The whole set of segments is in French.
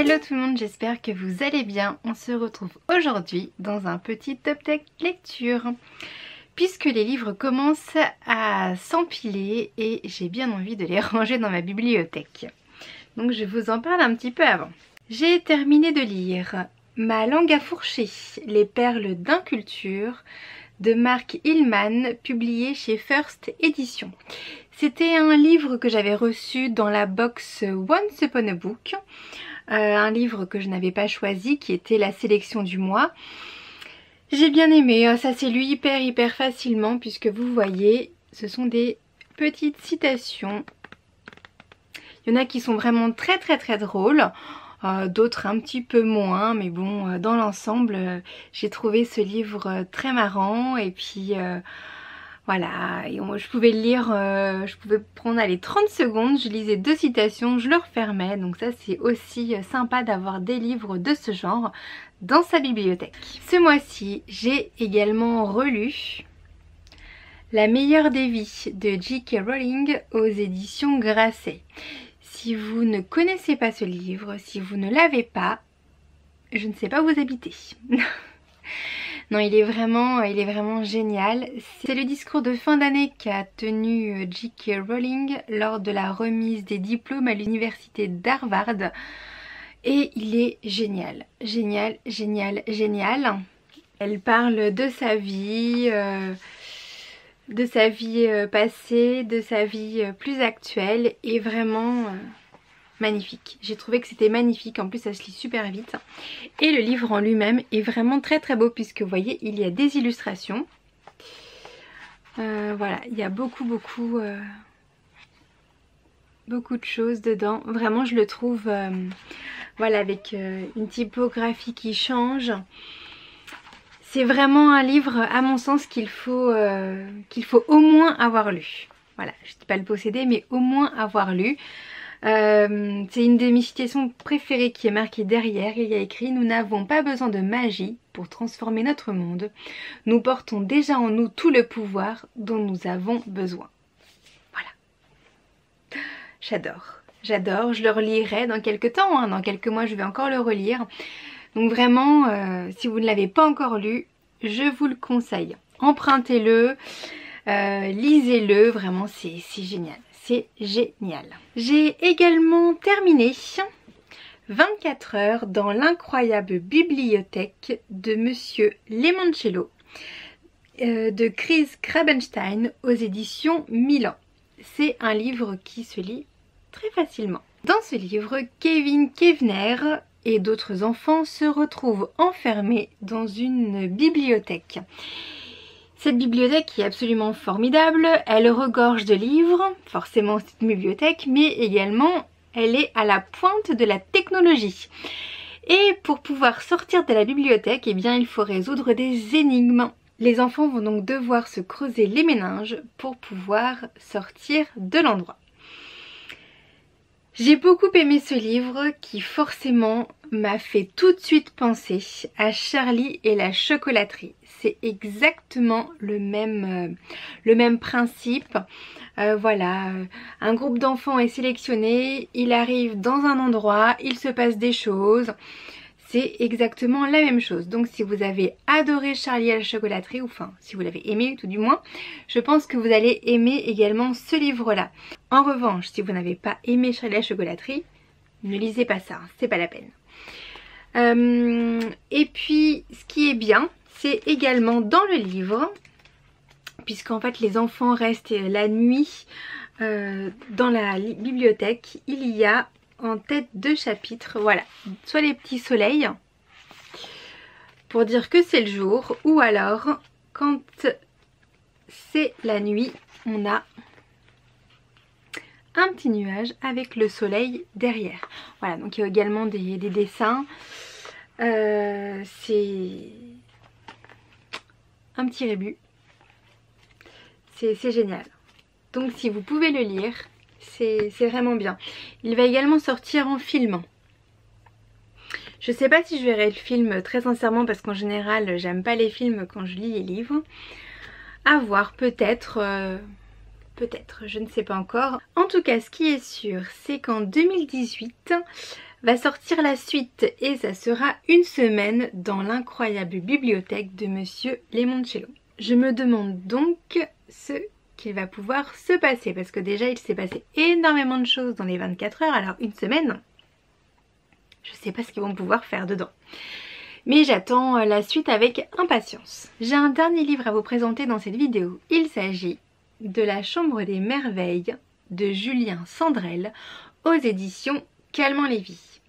Hello tout le monde, j'espère que vous allez bien. On se retrouve aujourd'hui dans un petit top tech lecture. Puisque les livres commencent à s'empiler et j'ai bien envie de les ranger dans ma bibliothèque. Donc je vous en parle un petit peu avant. J'ai terminé de lire Ma langue à fourcher, les perles d'inculture de Mark Hillman, publié chez First Edition. C'était un livre que j'avais reçu dans la box Once Upon a Book, un livre que je n'avais pas choisi, qui était la sélection du mois. J'ai bien aimé, ça s'est lu hyper facilement puisque vous voyez, ce sont des petites citations. Il y en a qui sont vraiment très drôles. D'autres un petit peu moins, mais bon, dans l'ensemble, j'ai trouvé ce livre très marrant et puis voilà, et je pouvais le lire, je pouvais prendre les 30 secondes, je lisais 2 citations, je le refermais, donc ça c'est aussi sympa d'avoir des livres de ce genre dans sa bibliothèque. Ce mois-ci, j'ai également relu La meilleure des vies de J.K. Rowling aux éditions Grasset. Si vous ne connaissez pas ce livre, si vous ne l'avez pas, je ne sais pas où vous habitez. Non, il est vraiment génial. C'est le discours de fin d'année qu'a tenu J.K. Rowling lors de la remise des diplômes à l'université d'Harvard. Et il est génial. Elle parle de sa vie... de sa vie passée, de sa vie plus actuelle et vraiment magnifique. J'ai trouvé que c'était magnifique, en plus ça se lit super vite. Et le livre en lui-même est vraiment très beau puisque vous voyez il y a des illustrations. Voilà, il y a beaucoup de choses dedans. Vraiment je le trouve voilà, avec une typographie qui change. C'est vraiment un livre, à mon sens, qu'il faut au moins avoir lu. Voilà, je ne dis pas le posséder, mais au moins avoir lu. C'est une de mes citations préférées qui est marquée derrière. Il y a écrit « Nous n'avons pas besoin de magie pour transformer notre monde. Nous portons déjà en nous tout le pouvoir dont nous avons besoin. » Voilà. J'adore. Je le relirai dans quelques temps, hein. Dans quelques mois, je vais encore le relire. Donc vraiment, si vous ne l'avez pas encore lu, je vous le conseille. Empruntez-le, lisez-le, vraiment c'est génial. C'est génial. J'ai également terminé 24 heures dans l'incroyable bibliothèque de Monsieur Lemoncello de Chris Grabenstein aux éditions Milan. C'est un livre qui se lit très facilement. Dans ce livre, Kevin Kevner et d'autres enfants se retrouvent enfermés dans une bibliothèque. Cette bibliothèque est absolument formidable, elle regorge de livres, forcément c'est une bibliothèque, mais également elle est à la pointe de la technologie. Et pour pouvoir sortir de la bibliothèque, eh bien il faut résoudre des énigmes. Les enfants vont donc devoir se creuser les méninges pour pouvoir sortir de l'endroit. J'ai beaucoup aimé ce livre qui forcément m'a fait tout de suite penser à Charlie et la chocolaterie. C'est exactement le même principe. Voilà, un groupe d'enfants est sélectionné, il arrive dans un endroit, il se passe des choses. C'est exactement la même chose. Donc si vous avez adoré Charlie et la chocolaterie, ou enfin si vous l'avez aimé tout du moins, je pense que vous allez aimer également ce livre-là. En revanche, si vous n'avez pas aimé Charlie et la chocolaterie, ne lisez pas ça, hein, c'est pas la peine. Et puis ce qui est bien, c'est également dans le livre, puisqu'en fait les enfants restent la nuit dans la bibliothèque, il y a en tête de chapitre, voilà, soit les petits soleils pour dire que c'est le jour, ou alors quand c'est la nuit, on a un petit nuage avec le soleil derrière. Voilà, donc il y a également des dessins. C'est un petit rébut. C'est génial. Donc si vous pouvez le lire, c'est vraiment bien. Il va également sortir en film. Je sais pas si je verrai le film très sincèrement parce qu'en général j'aime pas les films quand je lis les livres. À voir, peut-être, je ne sais pas encore. En tout cas ce qui est sûr c'est qu'en 2018 va sortir la suite et ça sera une semaine dans l'incroyable bibliothèque de Monsieur Lemoncello. Je me demande donc ce qu'il va pouvoir se passer parce que déjà il s'est passé énormément de choses dans les 24 heures, alors une semaine, je sais pas ce qu'ils vont pouvoir faire dedans. Mais j'attends la suite avec impatience. J'ai un dernier livre à vous présenter dans cette vidéo. Il s'agit de La Chambre des Merveilles de Julien Sandrel aux éditions Calment-Lévy.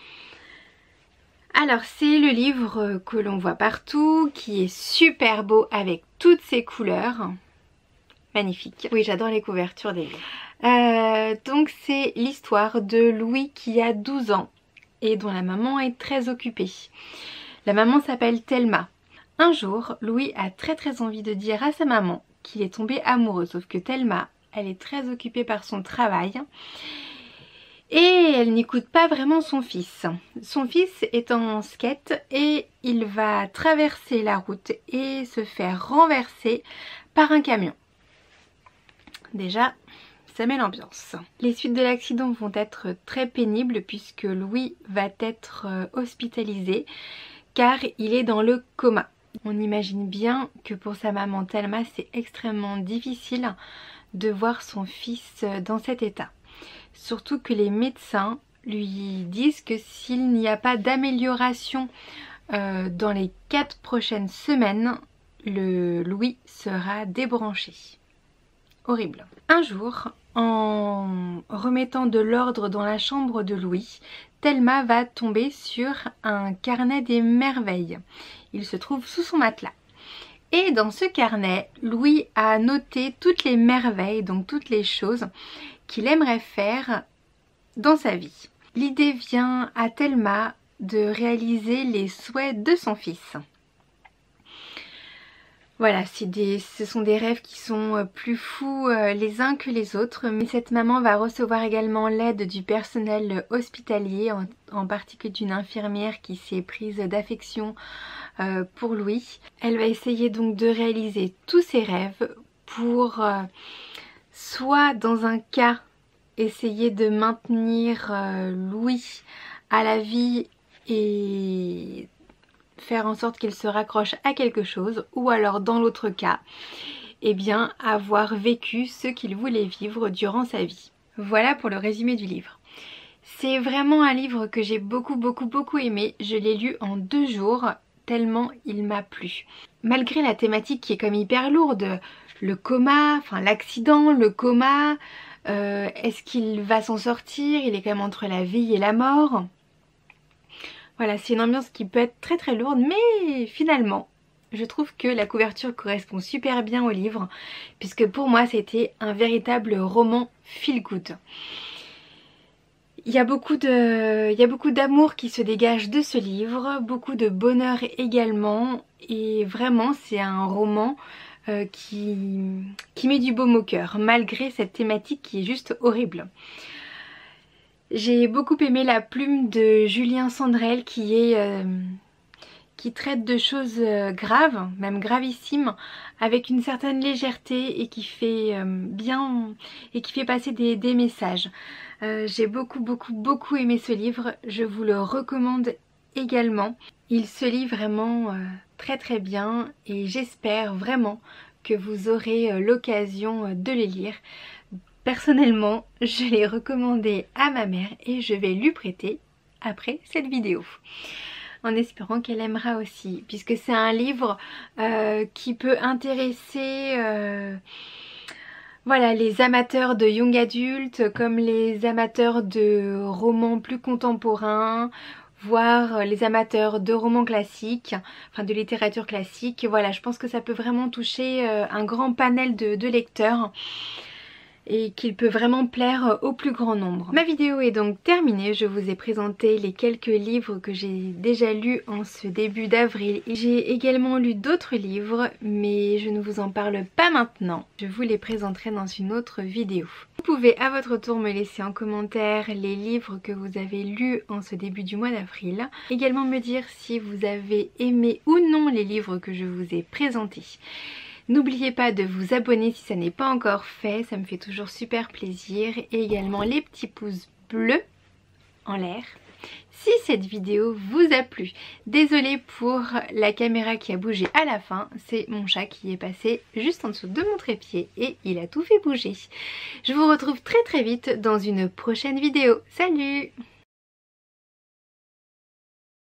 Alors c'est le livre que l'on voit partout, qui est super beau avec toutes ses couleurs. Magnifique. Oui, j'adore les couvertures des livres. Donc c'est l'histoire de Louis qui a 12 ans et dont la maman est très occupée. La maman s'appelle Thelma. Un jour, Louis a très envie de dire à sa maman qu'il est tombé amoureux, sauf que Thelma, elle est très occupée par son travail et elle n'écoute pas vraiment son fils. Son fils est en skate et il va traverser la route et se faire renverser par un camion. Déjà, ça met l'ambiance. Les suites de l'accident vont être très pénibles puisque Louis va être hospitalisé car il est dans le coma. On imagine bien que pour sa maman Thelma, c'est extrêmement difficile de voir son fils dans cet état. Surtout que les médecins lui disent que s'il n'y a pas d'amélioration dans les 4 prochaines semaines, le Louis sera débranché. Horrible. Un jour, en remettant de l'ordre dans la chambre de Louis, Thelma va tomber sur un carnet des merveilles. Il se trouve sous son matelas. Et dans ce carnet, Louis a noté toutes les merveilles, donc toutes les choses qu'il aimerait faire dans sa vie. L'idée vient à Thelma de réaliser les souhaits de son fils. Voilà, ce sont des rêves qui sont plus fous les uns que les autres, mais cette maman va recevoir également l'aide du personnel hospitalier, en particulier d'une infirmière qui s'est prise d'affection pour Louis. Elle va essayer donc de réaliser tous ses rêves pour soit dans un cas essayer de maintenir Louis à la vie et faire en sorte qu'il se raccroche à quelque chose, ou alors dans l'autre cas, eh bien avoir vécu ce qu'il voulait vivre durant sa vie. Voilà pour le résumé du livre. C'est vraiment un livre que j'ai beaucoup aimé. Je l'ai lu en 2 jours tellement il m'a plu. Malgré la thématique qui est comme hyper lourde, le coma, enfin l'accident, le coma, est-ce qu'il va s'en sortir? Il est quand même entre la vie et la mort. Voilà, c'est une ambiance qui peut être très lourde, mais finalement, je trouve que la couverture correspond super bien au livre, puisque pour moi, c'était un véritable roman feel good. Il y a beaucoup d'amour qui se dégage de ce livre, beaucoup de bonheur également, et vraiment, c'est un roman qui met du baume au cœur, malgré cette thématique qui est juste horrible. J'ai beaucoup aimé la plume de Julien Sandrel qui traite de choses graves, même gravissimes, avec une certaine légèreté et qui fait passer des messages. J'ai beaucoup aimé ce livre, je vous le recommande également. Il se lit vraiment très bien et j'espère vraiment que vous aurez l'occasion de le lire. Personnellement, je l'ai recommandé à ma mère et je vais lui prêter après cette vidéo. En espérant qu'elle aimera aussi, puisque c'est un livre qui peut intéresser voilà, les amateurs de young adultes comme les amateurs de romans plus contemporains, voire les amateurs de romans classiques, enfin de littérature classique. Voilà, je pense que ça peut vraiment toucher un grand panel de lecteurs et qu'il peut vraiment plaire au plus grand nombre. Ma vidéo est donc terminée, je vous ai présenté les quelques livres que j'ai déjà lus en ce début d'avril. J'ai également lu d'autres livres, mais je ne vous en parle pas maintenant. Je vous les présenterai dans une autre vidéo. Vous pouvez à votre tour me laisser en commentaire les livres que vous avez lus en ce début du mois d'avril. Également me dire si vous avez aimé ou non les livres que je vous ai présentés. N'oubliez pas de vous abonner si ça n'est pas encore fait, ça me fait toujours super plaisir. Et également les petits pouces bleus en l'air. Si cette vidéo vous a plu, désolée pour la caméra qui a bougé à la fin, c'est mon chat qui est passé juste en dessous de mon trépied et il a tout fait bouger. Je vous retrouve très vite dans une prochaine vidéo. Salut!